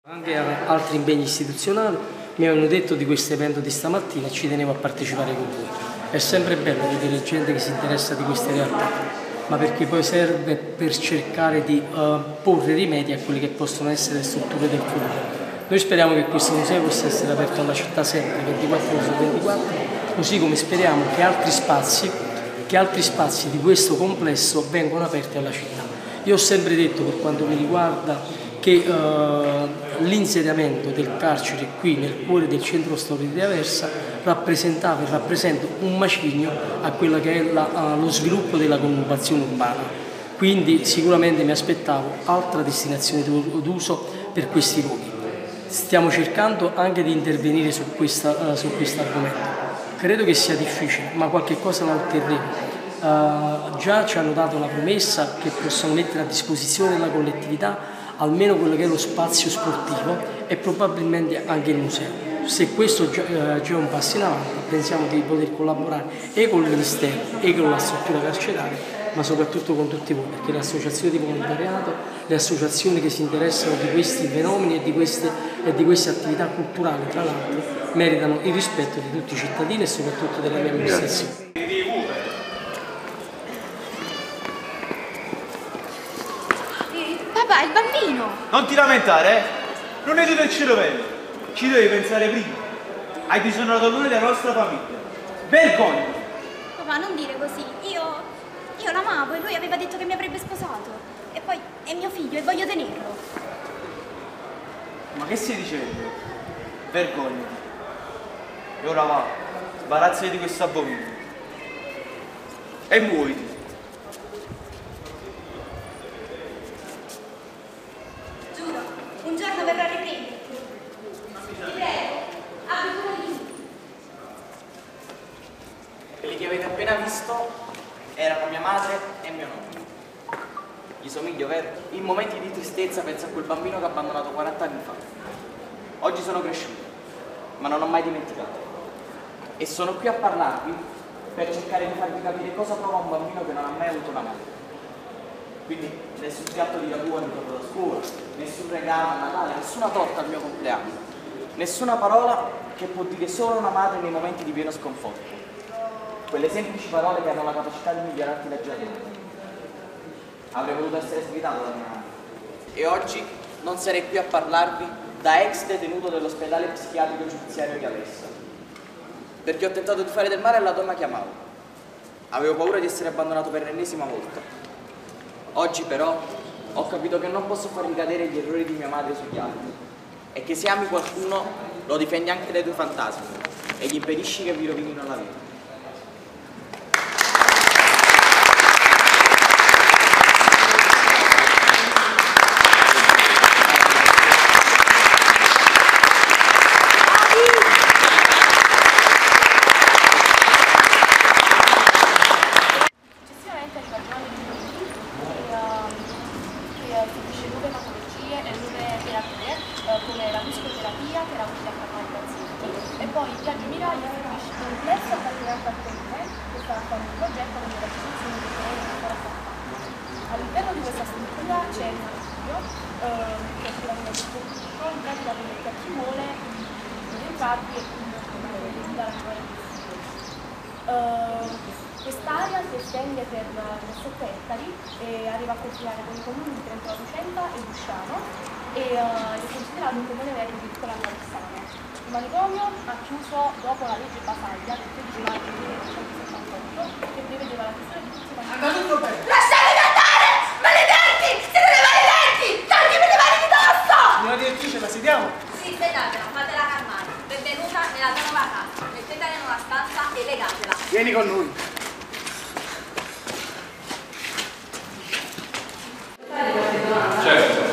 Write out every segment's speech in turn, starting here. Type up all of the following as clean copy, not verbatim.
Anche altri impegni istituzionali mi avevano detto di questo evento di stamattina e ci tenevo a partecipare con voi. È sempre bello vedere gente che si interessa di queste realtà, ma perché poi serve per cercare di porre rimedi a quelle che possono essere le strutture del futuro. Noi speriamo che questo museo possa essere aperto alla città sempre 24 ore su 24, così come speriamo che altri spazi di questo complesso vengano aperti alla città. Io ho sempre detto, per quanto mi riguarda, che l'insediamento del carcere qui nel cuore del centro storico di Aversa rappresentava e rappresenta un macigno a quello che è lo sviluppo della conurbazione urbana. Quindi sicuramente mi aspettavo altra destinazione d'uso per questi luoghi. Stiamo cercando anche di intervenire su questo argomento. Credo che sia difficile, ma qualche cosa la otterremo. Già ci hanno dato la promessa che possono mettere a disposizione della collettività almeno quello che è lo spazio sportivo e probabilmente anche il museo. Se questo già è un passo in avanti, pensiamo di poter collaborare e con il Ministero e con la struttura carceraria, ma soprattutto con tutti voi, perché le associazioni di volontariato, le associazioni che si interessano di questi fenomeni e di queste attività culturali, tra l'altro, meritano il rispetto di tutti i cittadini e soprattutto della mia amministrazione. Papà, il bambino! Non ti lamentare, eh? Non è tutto il cervello. Ci devi pensare prima. Hai disonerato l'onore della nostra famiglia. Vergogna! Papà, non dire così. Io l'amavo e lui aveva detto che mi avrebbe sposato. E poi è mio figlio e voglio tenerlo. Ma che stai dicendo? Vergognati. E ora va, sbarazzati di questo abominio. E muoviti. Giuro, un giorno verrò a riprenderti. Ti prego, abbi cura di lui. Quelli che avete appena visto erano mia madre e mio nonno. Gli somiglio, vero? In momenti di tristezza penso a quel bambino che ho abbandonato 40 anni fa. Oggi sono cresciuto, ma non ho mai dimenticato. E sono qui a parlarvi per cercare di farvi capire cosa prova un bambino che non ha mai avuto una madre. Quindi nessun piatto di ragù al ritorno da scuola, nessun regalo a Natale, nessuna torta al mio compleanno, nessuna parola che può dire solo una madre nei momenti di pieno sconforto. Quelle semplici parole che hanno la capacità di migliorarti la giornata. Avrei voluto essere sgridato da mia madre. E oggi non sarei qui a parlarvi da ex detenuto dell'ospedale psichiatrico giudiziario di Aversa, perché ho tentato di fare del male alla donna che amavo. Avevo paura di essere abbandonato per l'ennesima volta. Oggi però ho capito che non posso far ricadere gli errori di mia madre sugli altri e che se ami qualcuno lo difendi anche dai tuoi fantasmi e gli impedisci che vi rovinino la vita. come la musicoterapia che era utile a calmare i pazienti e poi il viaggio Miraglia istituisce un complesso appartenente al comune che sta facendo un progetto con le associazioni di terreno ancora fatta. All'interno di questa struttura c'è un archivio che è quello del pubblico in pratica permette a chi vuole entrarvi e dalla quest'area si estende per 7 ettari e arriva a confinare con i comuni di Trento Lucenta e Busciano e è considerato un comune vero di piccola Alessandria. Il manicomio ha chiuso dopo la legge Basaglia del 13 maggio 1978 che prevedeva la chiusura di tutti i manicomio. Lasciatemi andare! Maledetti! Siete dei maledetti! Togliemi le mani di dosso! Signora direttrice, la sediamo? Sì, sedatela, fatela calmare. Benvenuta nella tua nuova casa. Mettetela in una stanza e legatela. Vieni con noi. Certo.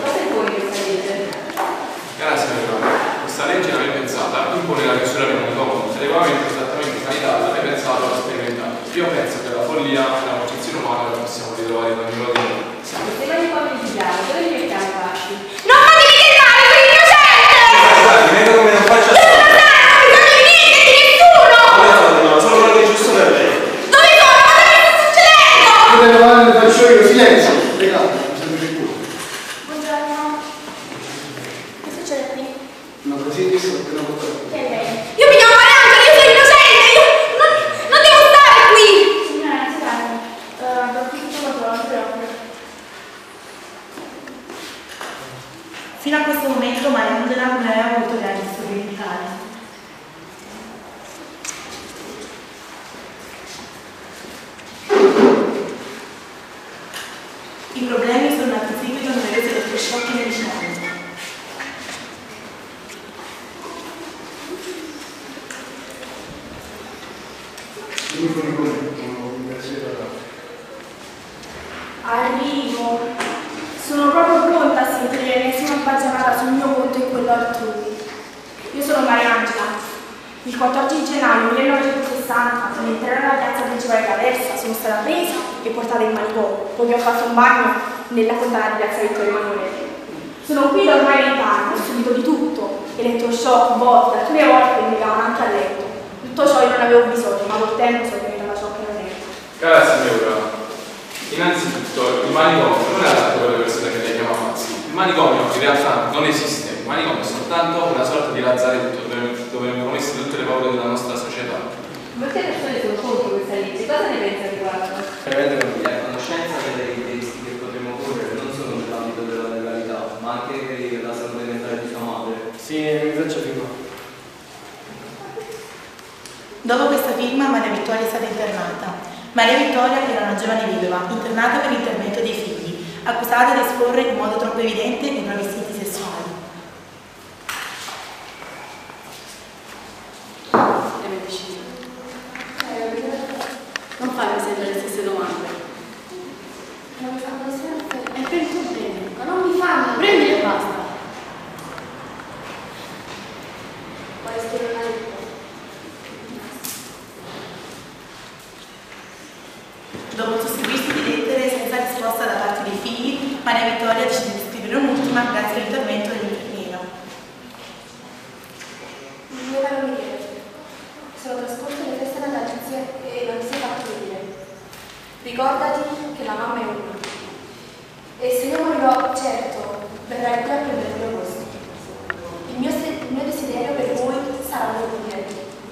Grazie Leonardo. Questa legge l'avevo pensata, impone la chiusura del manicomio, regolamento esattamente sanità, l'avevo pensato alla sperimentare. Io penso che la follia e la concezione umana la possiamo ritrovare da ognuno di noi. Se manicomi di piano, dove li mettiamo i passi? Non fatevi del male, quell'innocente! Vedo come non faccio Io sono sana, non bisogno di niente, di nessuno! no, sono quello che è giusto per lei. Dove sono? Ma cosa sta succedendo? Io le domande faccio io, silenzio. Legate, mi sembra sicuro. Buongiorno. Che succede? I problemi sono nati in seguito a numerosi elettroshock medicinali. Arrivo. Sono proprio pronta a sentire nessuna baggianata sul mio conto e quello altrui. Io sono Mariangela. Il 14 gennaio 1960, all'interno della piazza principale d'Aversa, sono stata presa e portata in manicomio, poiché ho fatto un bagno nella fontana di piazza Vittorio Emanuele. Sono qui da ormai 20 anni, ho subito di tutto, elettroshock, botte, alcune volte mi legavano anche a letto. Tutto ciò io non avevo bisogno, ma col tempo sono diventata ciò che non ero. Cara signora, innanzitutto il manicomio non è adatto per le persone che lei chiama pazzi. Il manicomio in realtà non esiste. Il manicomio è soltanto una sorta di lazzaretto dove vengono messe tutte le paure della nostra società. Molte persone sono contro questa legge, cosa ne pensa al riguardo? Prevedono la conoscenza delle rischi che potremmo correre non solo nell'ambito della legalità, ma anche per la salute mentale di sua madre. Sì, mi faccio firmare. Dopo questa firma Maria Vittoria è stata internata. Maria Vittoria era una giovane vedova, internata per l'intervento dei figli, accusata di esporre in modo troppo evidente i propri istinti sessuali. Non farmi sempre le stesse domande. Non mi fanno sempre. E prendi tu bene. Ma non mi fanno. Prendi e basta. Vuoi scrivere una lettera? Dopo un susseguirsi di lettere senza risposta da parte dei figli, Maria Vittoria decide di scrivere un'ultima grazie all'intervento dell'infermiera. Mio caro Michele, sono trascorse le feste natalizie e non ti sei fatto vedere. Ricordati che la mamma è una. E se io morirò, certo, verrai qui a prendere il mio posto. Il mio desiderio per voi sarà morire.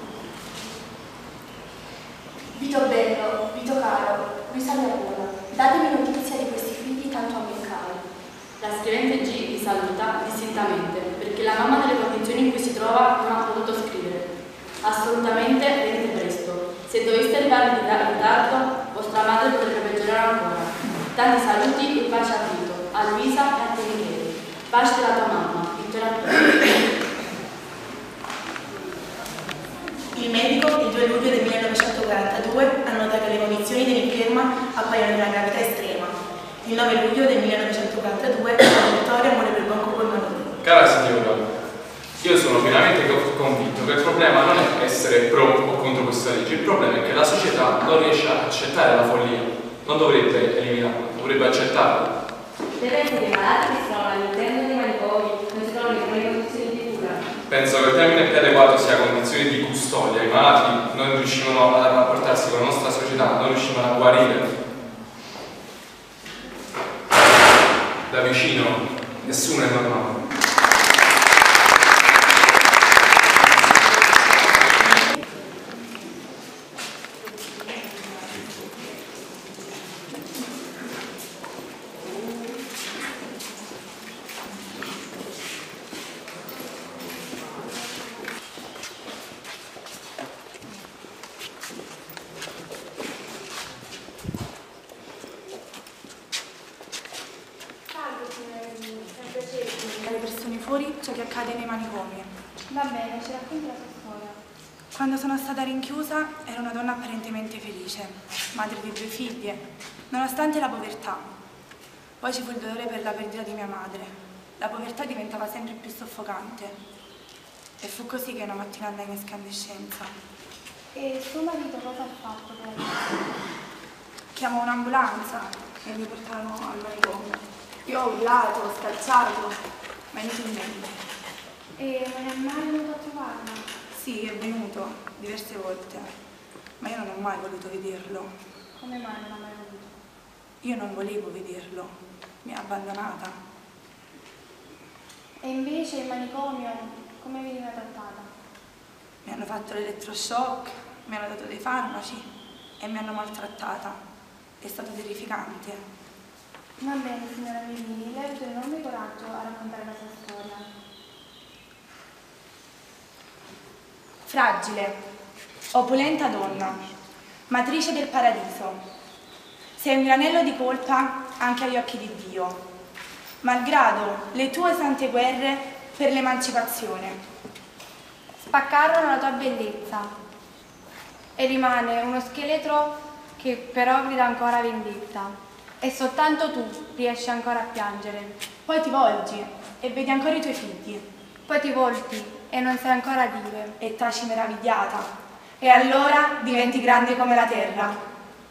Vito bello, Vito caro, Luisa mia buona, datemi notizia di questi figli tanto a me cari. La scrivente G vi saluta distintamente perché la mamma nelle condizioni in cui si trova non ha potuto scrivere. Assolutamente venite presto. Se doveste arrivare in ritardo, vostra madre potrebbe peggiorare ancora. Tanti saluti e pace a Vito, a Luisa e a te Michele. Pace della tua mamma, Vittoria. Il medico, il 2 luglio del 1942, annota che le condizioni dell'inferma appaiono di una gravità estrema. Il 9 luglio del 1942, Maria Vittoria muore per bronco polmonite. Cara signora, io sono pienamente convinto che il problema non è essere pro o contro questa legge, il problema è che la società non riesce a accettare la follia, non dovrebbe eliminarla, dovrebbe accettarla. Te pensi che i malati che si trovano all'interno dei manicomi non si trovano in buone condizioni di cura? Penso che il termine più adeguato sia condizioni di custodia. I malati non riuscivano a rapportarsi con la nostra società, non riuscivano a guarire. Da vicino nessuno è normale. Alle persone fuori ciò che accade nei manicomi. Va bene, ci racconti la tua storia. Quando sono stata rinchiusa ero una donna apparentemente felice, madre di 2 figlie, nonostante la povertà. Poi ci fu il dolore per la perdita di mia madre. La povertà diventava sempre più soffocante. E fu così che una mattina andai in escandescenza. E suo marito cosa ha fatto poi? Chiamò un'ambulanza e mi portarono al manicomio. Io ho urlato, ho scalciato, ma inutilmente. E non è mai venuto a trovarla? Sì, è venuto diverse volte, ma io non ho mai voluto vederlo. Come mai non ha mai voluto? Io non volevo vederlo, mi ha abbandonata. E invece in manicomio come veniva trattata? Mi hanno fatto l'elettroshock, mi hanno dato dei farmaci e mi hanno maltrattata. È stato terrificante. Va bene, signora Melini, lei ha avuto enorme coraggio a raccontare la sua storia. Fragile, opulenta donna, matrice del paradiso. Sei un granello di colpa anche agli occhi di Dio, malgrado le tue sante guerre per l'emancipazione. Spaccarono la tua bellezza e rimane uno scheletro che però grida ancora vendetta e soltanto tu riesci ancora a piangere. Poi ti volgi e vedi ancora i tuoi figli. Poi ti volti e non sai ancora dire e taci meravigliata, e allora diventi grande come la terra.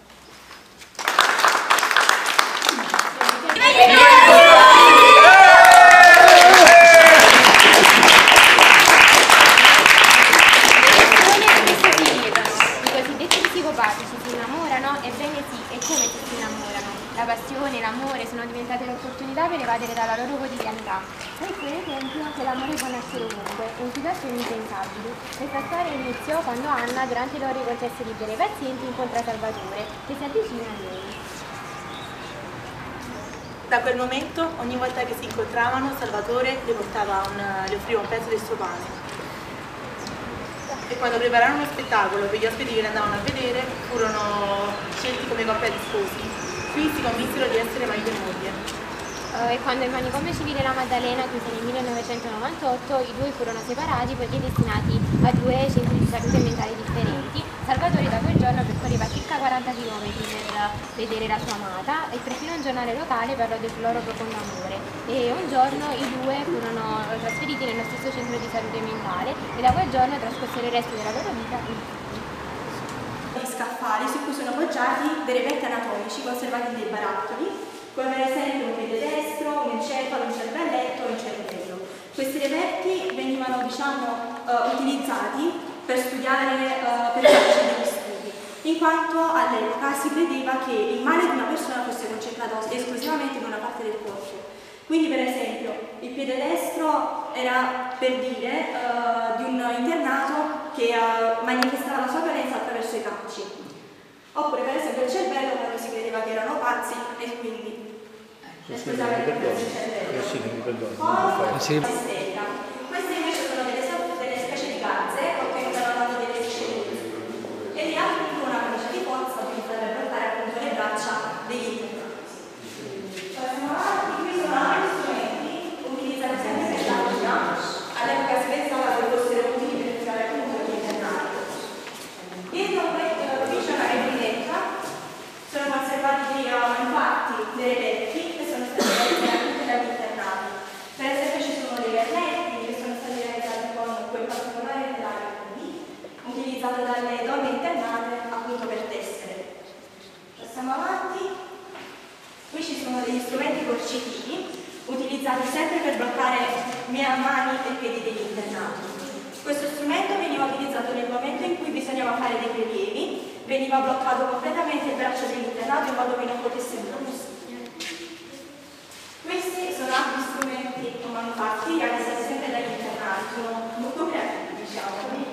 I cosiddetti psicopatici si innamorano, ebbene sì, e come si innamorano? La passione, l'amore sono diventate l'opportunità per evadere dalla loro quotidianità. Ecco un esempio che l'amore può nascere ovunque, in situazioni impensabili. Questa storia inizia quando Anna, durante le ore concesse libere ai pazienti, incontra Salvatore, che si avvicina a lei. Da quel momento, ogni volta che si incontravano, Salvatore le offriva un pezzo del suo pane. E quando prepararono uno spettacolo per gli ospiti che le andavano a vedere, furono scelti come coppia di sposi. Qui si convinsero di essere marito e moglie. E quando il manicomio civile La Maddalena chiuse nel 1998, i due furono separati poiché destinati a due centri di salute mentali differenti. Salvatore da quel giorno percorreva circa 40 km per vedere la sua amata e perfino un giornale locale parlò del loro profondo amore. E un giorno i due furono trasferiti nello stesso centro di salute mentale e da quel giorno trascorsero il resto della loro vita Gli scaffali su cui sono appoggiati dei reperti anatomici conservati nei barattoli, come per esempio un piede destro, un encefalo, un cervelletto e un cervello. Questi reperti venivano utilizzati per studiare, per fare degli studi, in quanto all'epoca si credeva che il male di una persona fosse concentrato esclusivamente in una parte del corpo. Quindi per esempio il piede destro era per dire di un internato che manifestava la sua violenza attraverso i calci. Oppure per esempio il cervello, quando si credeva che erano pazzi e quindi esclusivamente il cervello. Poi l'estetica. Queste invece sono delle specie di calze ottenute dando delle scelte e gli altri con una camicia di forza utilizzata per bloccare appunto le braccia degli internati. Passiamo avanti, qui sono altri strumenti utilizzati sempre per l'algia. All'epoca si pensava che fossero utili per curare appunto gli internati. Dietro qui c'è una replicetta, sono conservati infatti dei reperti che sono stati realizzati anche dagli internati. Per esempio ci sono dei vernetti che sono stati realizzati con quel particolare telaio qui, utilizzato dalle donne internate appunto per tessere. Passiamo avanti. Qui ci sono degli strumenti coercitivi utilizzati sempre per bloccare mani e piedi degli internati. Questo strumento veniva utilizzato nel momento in cui bisognava fare dei prelievi, veniva bloccato completamente il braccio dell'internato in modo che non potesse muoversi. Questi sono altri strumenti manufatti realizzati sempre dagli internati, sono molto creativi, diciamo.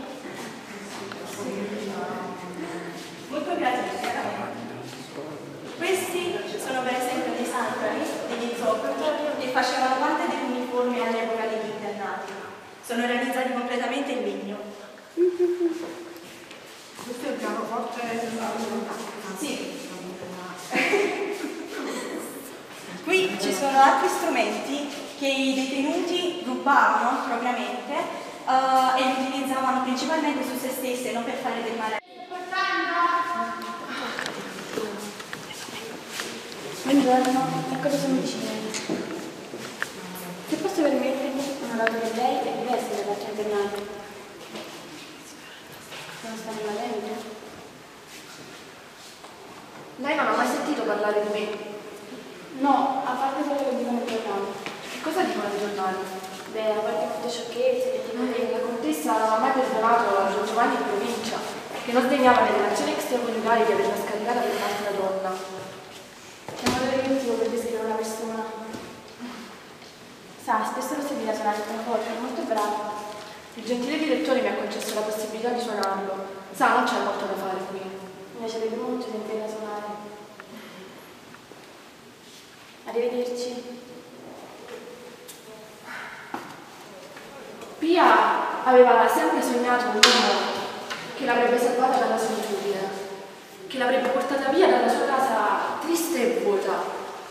Molto creativi, veramente. Questi sono per esempio dei sandali, degli zoccoli che facevano parte degli uniformi all'epoca degli internati. Sono realizzati completamente in legno. Questo è il pianoforte della Sì. Qui ci sono altri strumenti che i detenuti rubavano propriamente e li utilizzavano principalmente su se stessi e non per fare del male. Buongiorno, ecco sono vicino. Se posso permettermi, una nota per lei è diversa dalle altre internate. Non sta rimanendo? Lei non ha mai sentito parlare di me? No, a parte quello che dicono i giornali. Che cosa dicono i giornali? Beh, a parte molte sciocchezze, La contessa non ha mai perdonato a Don Giovanni in provincia, che non sdegnava le relazioni extraconiugali che aveva scaricata per un'altra donna. Che modo riduttivo per descrivere una persona. Sa, spesso lo seguirà suonare il pianoforte, è molto bravo. Il gentile direttore mi ha concesso la possibilità di suonarlo. Sa, non c'è molto da fare qui. Invece avete molto tempo da suonare. Arrivederci. Pia aveva sempre sognato un uomo che l'avrebbe salvata dalla solitudine, che l'avrebbe portata via dalla sua casa triste e vuota.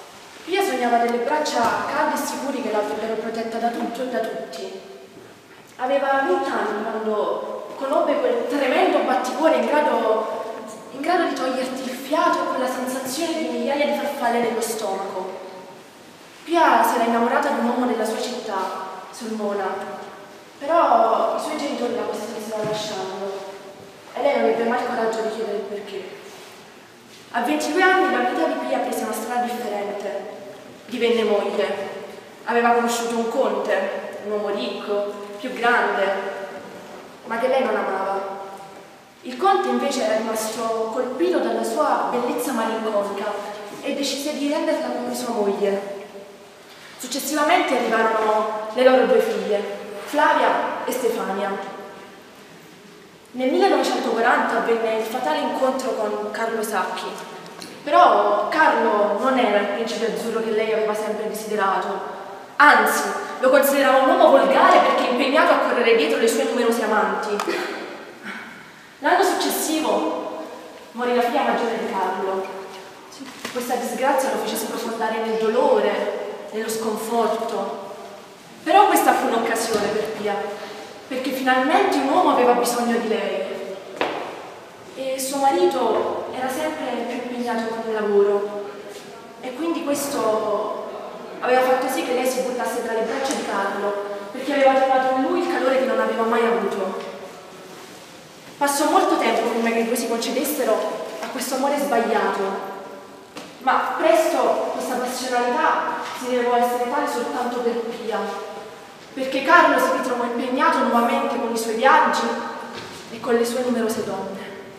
Pia sognava delle braccia calde e sicuri che l'avrebbero protetta da tutto e da tutti. Aveva 20 anni quando conobbe quel tremendo batticuore in grado di toglierti il fiato e quella sensazione di migliaia di farfalle nello stomaco. Pia si era innamorata di un uomo della sua città, Sulmona, però i suoi genitori la costrettero a lasciarlo e lei non ebbe mai il coraggio di chiedere il perché. A 22 anni la vita di Pia prese una strada differente. Divenne moglie. Aveva conosciuto un conte, un uomo ricco, più grande, ma che lei non amava. Il conte invece era rimasto colpito dalla sua bellezza malinconica e decise di renderla come sua moglie. Successivamente arrivarono le loro 2 figlie, Flavia e Stefania. Nel 1940 avvenne il fatale incontro con Carlo Sacchi, però Carlo non era il principe azzurro che lei aveva sempre desiderato, anzi lo considerava un uomo volgare perché impegnato a correre dietro le sue numerose amanti. L'anno successivo morì la figlia maggiore di Carlo. Questa disgrazia lo fece sprofondare nel dolore, nello sconforto, però questa fu un'occasione per Pia, perché finalmente un uomo aveva bisogno di lei e suo marito era sempre più impegnato con il lavoro e quindi questo aveva fatto sì che lei si buttasse tra le braccia di Carlo, perché aveva trovato in lui il calore che non aveva mai avuto. Passò molto tempo prima che i due si concedessero a questo amore sbagliato, ma presto questa passionalità si rivelò essere tale soltanto per Pia, perché Carlo si ritrovò impegnato nuovamente con i suoi viaggi e con le sue numerose donne.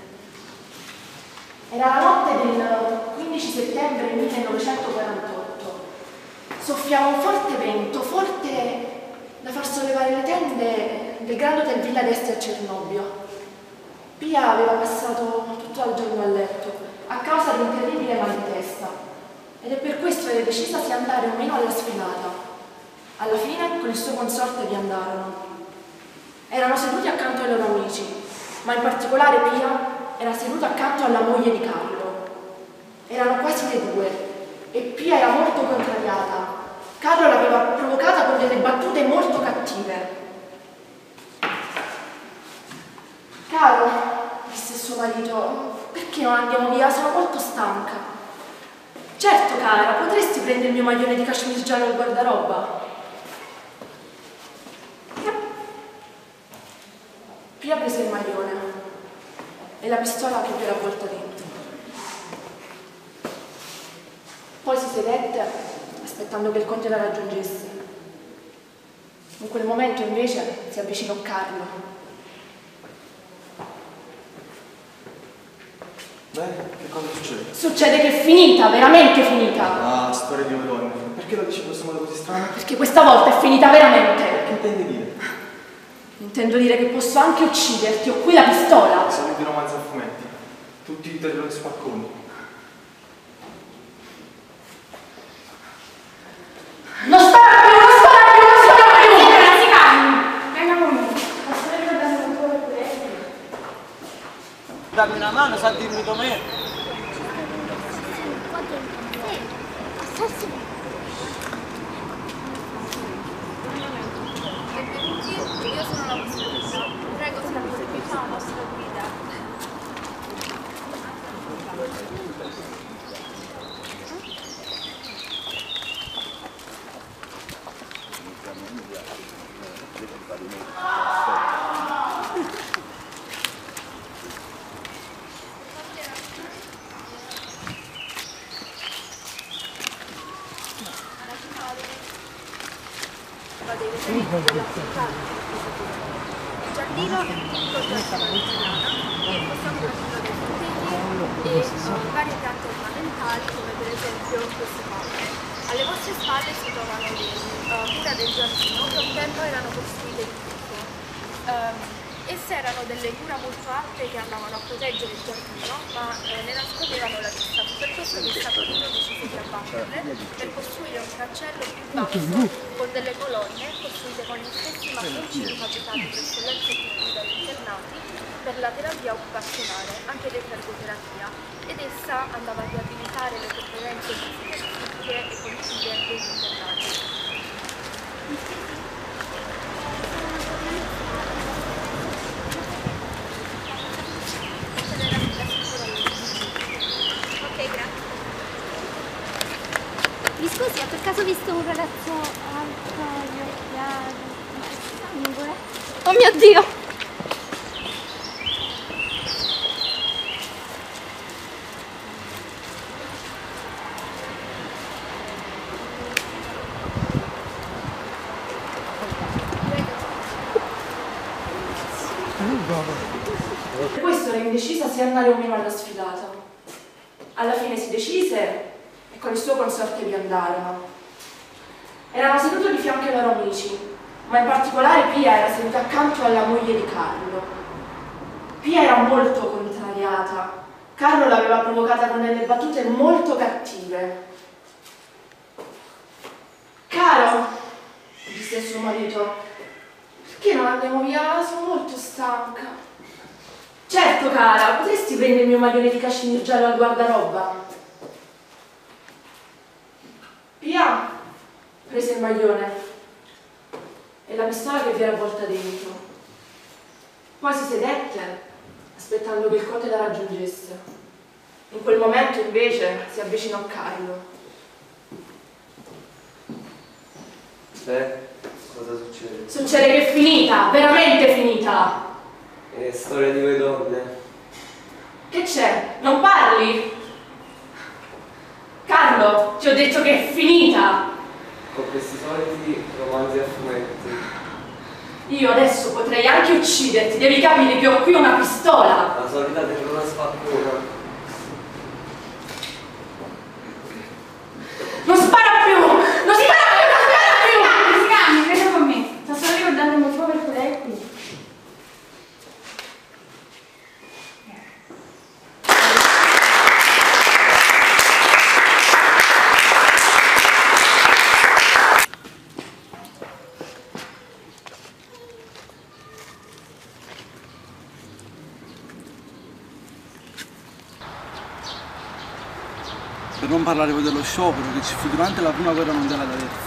Era la notte del 15 settembre 1948. Soffiava un forte vento, forte da far sollevare le tende del Grand Hotel Villa d'Este a Cernobbio. Pia aveva passato tutto il giorno a letto a causa di un terribile mal di testa ed è per questo che decisa di andare o meno alla sfilata. Alla fine con il suo consorte vi andarono. Erano seduti accanto ai loro amici, ma in particolare Pia era seduta accanto alla moglie di Carlo. Erano quasi le 2 e Pia era molto contrariata. Carlo l'aveva provocata con delle battute molto cattive. Caro, disse suo marito, perché non andiamo via? Sono molto stanca. Certo, cara, potresti prendere il mio maglione di cashmere giallo al guardaroba? Pia prese il maglione e la pistola che vi era avvolta dentro. Poi si sedette aspettando che il conte la raggiungesse. In quel momento invece si avvicinò Carlo. Beh, che cosa succede? Succede che è finita, veramente finita. Ah, storia di due donne. Perché lo dici in questo modo così strano? Perché questa volta è finita veramente. Che intendi dire? Intendo dire che posso anche ucciderti, ho qui la pistola. Soliti romanzi a fumetti. Tutti i terrori spacconi. Non spara più, non spara più, non spara più! Si calmi, venga con me. Posso ricordare un po' per questo? Dammi una mano, sa dirmi com'è. Io sono la vostra guida. Prego, seguiteci la nostra guida. Il giardino è un tipico giardino italiano e possiamo capirlo dai frutteti e varie piante ornamentali come per esempio queste palme. Alle vostre spalle si trovano le mura del giardino che un tempo erano costruite di pietre. Esse erano delle mura molto alte che andavano a proteggere il giardino, ma ne nascondevano la vista. Fu per questo che Saporito decise di abbatterle per costruire un cancello più basso con delle colonne costruite con gli stessi mattoncini fabbricati presso l'ex istituto dagli internati per la terapia occupazionale, anche detta ergoterapia, ed essa andava a riabilitare le sofferenze fisiche e cognitive degli internati. Mi scusi, ho per caso visto un ragazzo alto, singolo? Oh mio Dio! Per questo era indecisa se andare o meno alla sfilata. Alla fine si decise e con il suo consorte vi andarono. Erano seduti di fianco ai loro amici, ma in particolare Pia era seduta accanto alla moglie di Carlo. Pia era molto contrariata. Carlo l'aveva provocata con delle battute molto cattive. Caro, disse suo marito, perché non andiamo via? Sono molto stanca. Certo, cara, potresti prendere il mio maglione di cashmere giallo al guardaroba? Pia prese il maglione e la pistola che vi era avvolta dentro. Poi si sedette, aspettando che il conte la raggiungesse. In quel momento, invece, si avvicinò a Carlo. Cosa succede? Succede che è finita, veramente finita! È storia di due donne. Che c'è? Non parli? Carlo, ti ho detto che è finita! Con questi soliti romanzi a fumetti. Io adesso potrei anche ucciderti, devi capire che ho qui una pistola! La solita terrona spaccona. Non spara più! Non spara più! Non spara più! Si calmi, vieni con me. Sto solo ricordando il motivo per cui lei è qui. Per non parlare poi dello sciopero che ci fu durante la prima guerra mondiale ad Aversa.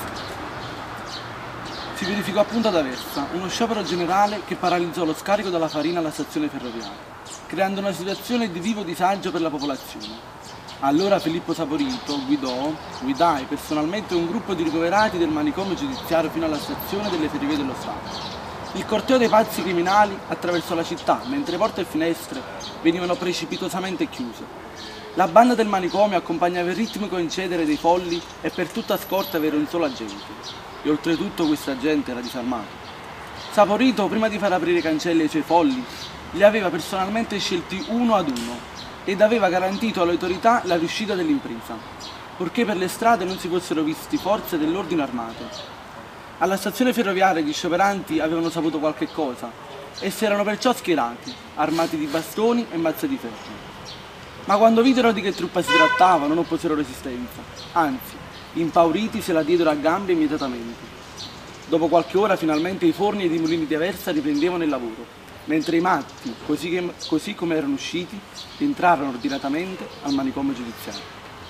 Si verificò appunto ad Aversa uno sciopero generale che paralizzò lo scarico della farina alla stazione ferroviaria, creando una situazione di vivo disagio per la popolazione. Allora Filippo Saporito guidai personalmente un gruppo di ricoverati del manicomio giudiziario fino alla stazione delle ferrovie dello Stato. Il corteo dei pazzi criminali attraversò la città, mentre porte e finestre venivano precipitosamente chiuse. La banda del manicomio accompagnava il ritmico incedere dei folli e per tutta scorta aveva un solo agente. E oltretutto questa gente era disarmato. Saporito, prima di far aprire i cancelli ai suoi folli, li aveva personalmente scelti uno ad uno ed aveva garantito alle autorità la riuscita dell'impresa, purché per le strade non si fossero visti forze dell'ordine armate. Alla stazione ferroviaria gli scioperanti avevano saputo qualche cosa e si erano perciò schierati, armati di bastoni e mazze di ferro. Ma quando videro di che truppa si trattava non opposero resistenza, anzi, impauriti se la diedero a gambe immediatamente. Dopo qualche ora finalmente i forni ed i mulini di Aversa riprendevano il lavoro, mentre i matti, così come erano usciti, entrarono ordinatamente al manicomio giudiziario.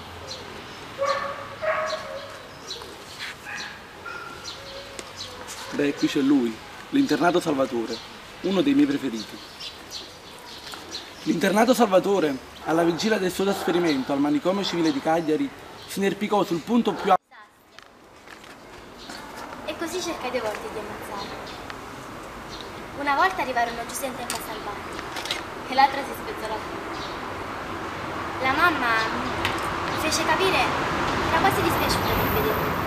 Beh, qui c'è lui, l'internato Salvatore, uno dei miei preferiti. L'internato Salvatore, alla vigilia del suo trasferimento al manicomio civile di Cagliari, si inerpicò sul punto più alto. E così cercai 2 volte di ammazzarlo. Una volta arrivarono giusto in tempo a salvarlo e l'altra si spezzò la testa. La mamma mi fece capire che era quasi dispiaciuta di vedermi.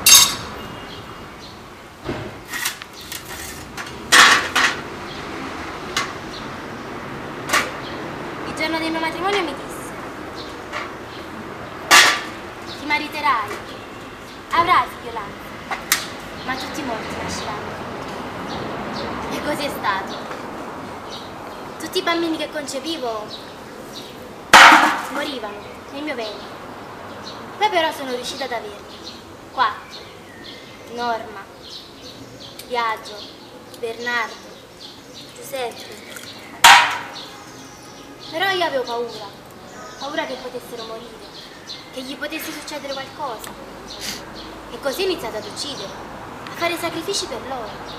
Il giorno del mio matrimonio mi disse: ti mariterai, avrai violenza, ma tutti morti nasceranno. E così è stato. tutti i bambini che concepivo morivano nel mio ventre. Poi però sono riuscita ad averne 4. Norma, Biagio, Bernardo, Giuseppe. Però io avevo paura che potessero morire, che gli potesse succedere qualcosa. E così ho iniziato ad uccidere, a fare sacrifici per loro.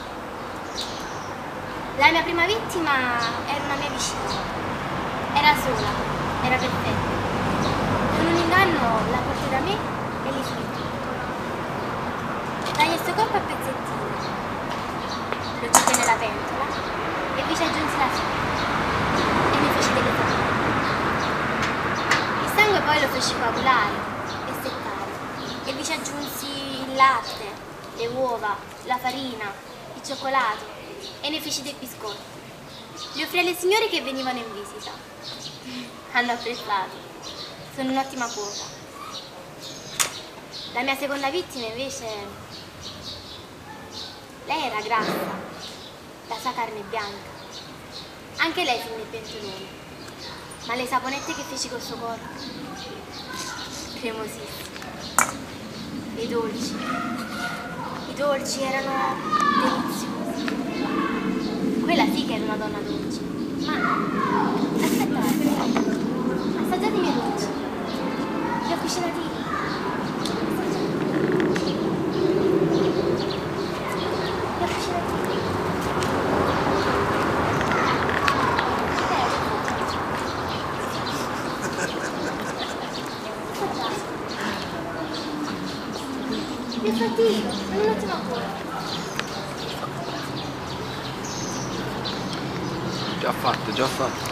La mia prima vittima era una mia vicina. Era sola, era perfetta. Con un inganno la portai da me e li finì tutto. Tagliai il suo corpo a pezzettini, lo gettei nella pentola e vi ci aggiunsi la figa e ne feci delle foglie. Il sangue poi lo feci coagulare e seccare e vi ci aggiunsi il latte, le uova, la farina, il cioccolato e ne feci dei biscotti. Li offrii alle signore che venivano in visita. Hanno apprezzato. Sono un'ottima cuoca. La mia seconda vittima invece, lei era grassa, la sua carne bianca. Anche lei fu nel pentolone, ma le saponette che feci col suo corpo, cremosissime. I dolci erano deliziosi. Quella sì che era una donna dolce. Ma aspettate, assaggiate i miei dolci. Li ho cucinati io. Li ho fatti io, sono un'ottima cuoca. Già fatto, già fatto.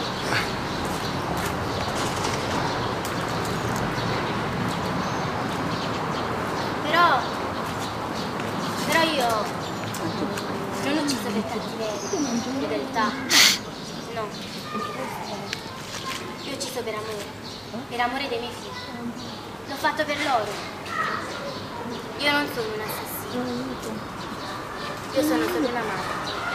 Però io non ho ucciso per cattiveria, fedeltà. No. Io ho ucciso per amore dei miei figli. L'ho fatto per loro. Io non sono un assassino. Io sono solo una madre.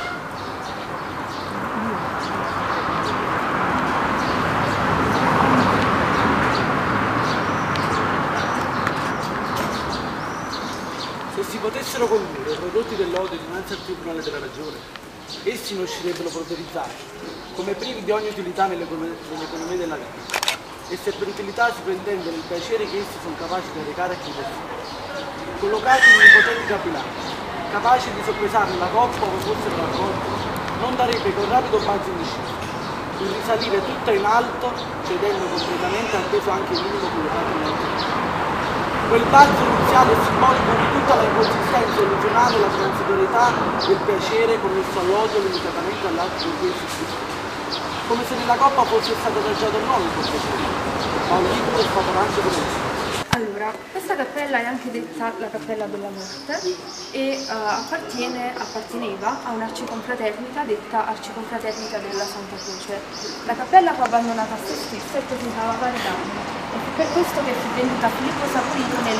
Se si potessero condurre i prodotti dell'odio dinanzi al Tribunale della Ragione, essi non uscirebbero polverizzati, come privi di ogni utilità nell'economia della vita. E se per utilità si può intendere il piacere che essi sono capaci di recare a chi desidera. Collocati in un'ipotetica bilancia, capaci di soppesarne la coppa ove fossero raccolti, non darebbe con rapido balzo indeciso, di risalire tutta in alto, cedendo completamente al peso anche minimo collocato nell'altro. Quel balzo iniziale è simbolico di tutta la inconsistenza illusionale e la transitorietà del piacere connesso all'odio limitatamente all'atto di cui si stessa. Come se nella coppa fosse stato adagiato il nome del piacere, ma un liquido sfavorante come esso. Allora, questa cappella è anche detta la Cappella della Morte e apparteneva a un'arciconfraternita detta Arciconfraternita della Santa Croce. La cappella fu abbandonata a se stessa e presentava vari danni. E fu per questo che fu venduta a Filippo Saporito nel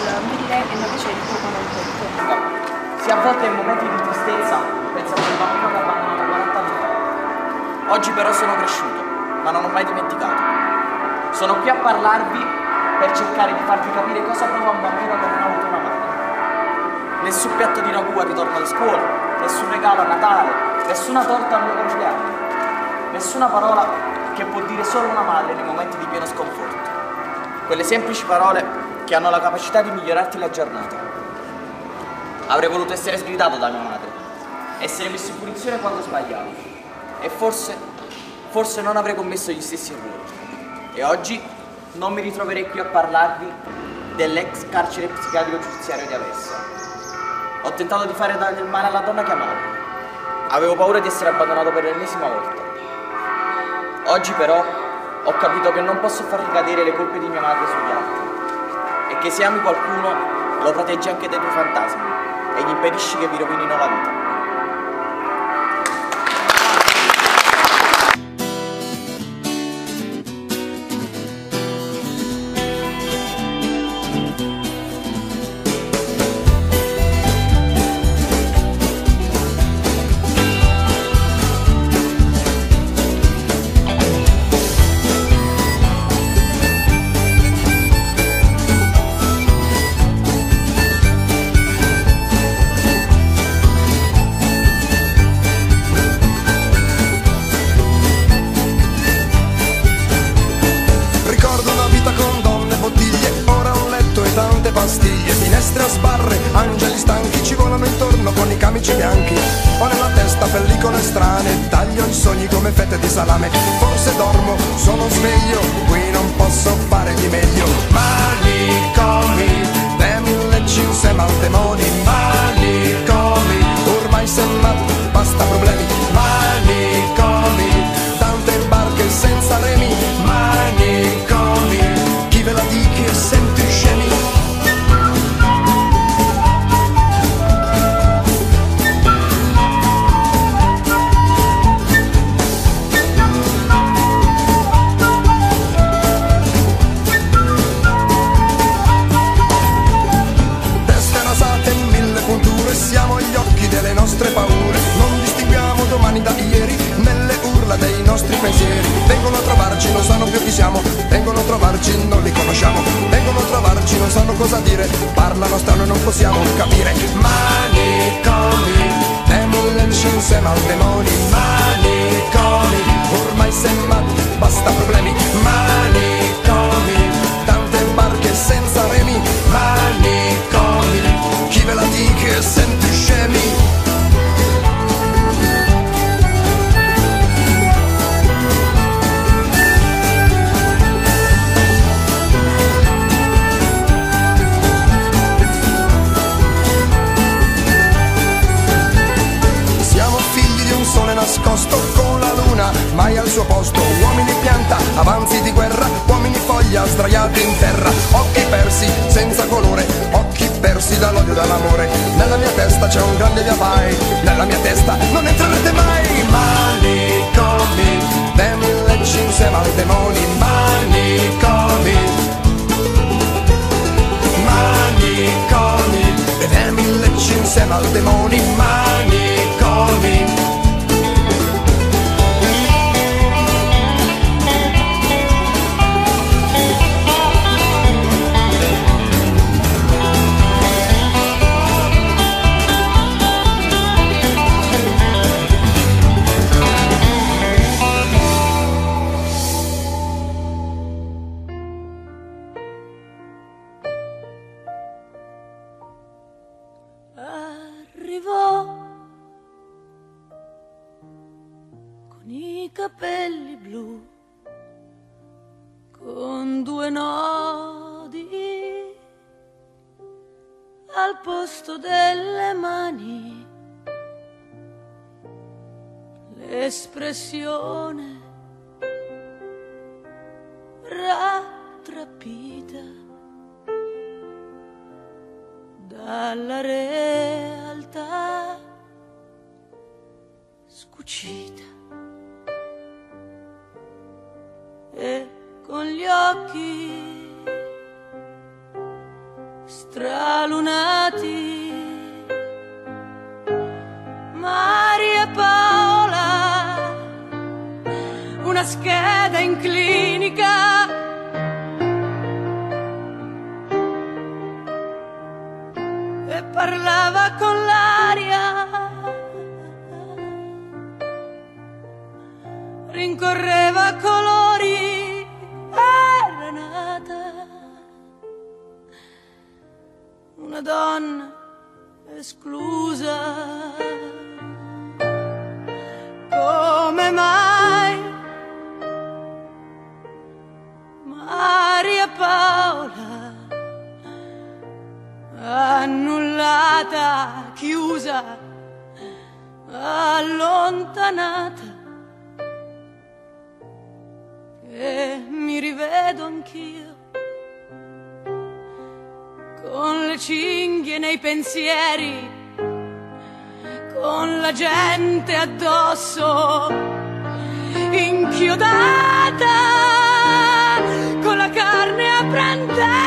1998. Se a volte in momenti di tristezza penso a quel bambino che ha abbandonato 40 anni fa. Oggi però sono cresciuto, ma non ho mai dimenticato. Sono qui a parlarvi per cercare di farvi capire cosa prova un bambino che non ha avuto una madre. Nessun piatto di ragù al ritorno da scuola, nessun regalo a Natale, nessuna torta al mio compleanno, nessuna parola che può dire solo una madre nei momenti di pieno sconforto. Quelle semplici parole che hanno la capacità di migliorarti la giornata. Avrei voluto essere sgridato da mia madre, essere messo in punizione quando sbagliavo e forse non avrei commesso gli stessi errori. E oggi non mi ritroverei qui a parlarvi dell'ex carcere psichiatrico giudiziario di Aversa. Ho tentato di fare del male alla donna che amavo. Avevo paura di essere abbandonato per l'ennesima volta. Oggi però ho capito che non posso far ricadere le colpe di mia madre sugli altri e che se ami qualcuno lo proteggi anche dai tuoi fantasmi e gli impedisci che vi rovinino la vita. finestre a sbarre, angeli stanchi ci volano intorno con i camici bianchi. Ho nella testa pellicole strane, taglio i sogni come fette di salame. Forse dormo, sono sveglio, qui non posso fare di meglio. Manicomi, demoni leggi insieme al demoni. Manicomi, ormai sei matto, basta problemi. Manicomi, tante barche senza remi. Manicomi, chi ve la dice e senti scemi. Siamo agli occhi delle nostre paure, non distinguiamo domani da ieri nelle urla dei nostri pensieri. Vengono a trovarci, non sanno più chi siamo, vengono a trovarci, non li conosciamo, vengono a trovarci, non sanno cosa dire, parlano strano e non possiamo capire. Manicomi, demoni leggi insieme al demoni. Manicomi, ormai sei matto, basta problemi. Manicomi, tante barche senza remi. Manicomi, chi ve la dice e senti scemi. Siamo figli di un sole nascosto con la luna mai al suo posto. Uomini pianta, avanzi di guerra, uomini foglia sdraiati in terra. Occhi persi, senza colore, occhi persi dall'odio e dall'amore. Nella mia testa c'è un grande via vai, nella mia testa non entrerete mai. Manicomi, demoni leggi insieme al demoni. Manicomi, manicomi, demoni leggi insieme al demoni. Manicomi. Capelli blu con 2 nodi al posto delle mani, l'espressione rattrappita dalla realtà scucita. E con gli occhi stralunati Maria Paola, una scheda in clinica, e parlava con l'aria, rincorreva colori. Era nata una donna esclusa. Come mai Maria Paola, annullata, chiusa, allontanata? E mi rivedo anch'io con le cinghie nei pensieri, con la gente addosso, inchiodata, con la carne a brandare.